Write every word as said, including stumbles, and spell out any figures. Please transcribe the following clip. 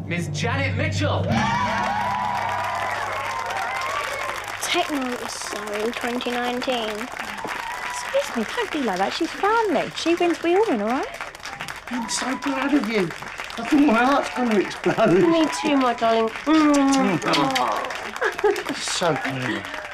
Miss Janet Mitchell. Techno is so twenty nineteen. Excuse me, don't be like that. She's family. She wins, we all win, all right? I'm so proud of you. I think my heart's going to explode. Me too, my darling. Mm. Oh. So clever.